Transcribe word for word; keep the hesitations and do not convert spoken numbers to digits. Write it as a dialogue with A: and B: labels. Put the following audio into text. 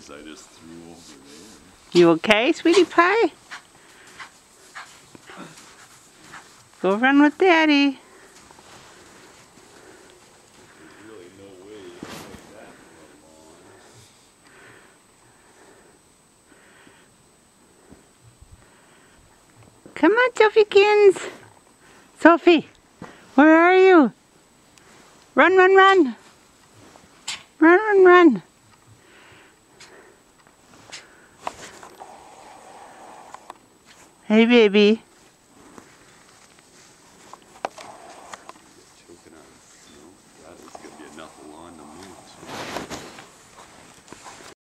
A: pies I just threw over there.
B: You okay, sweetie pie? Go run with Daddy.
A: There's really no way you can make that run long.
B: Come on, Sophiekins. Sophie, where are you? Run, run, run. Run, run, run. Hey, baby.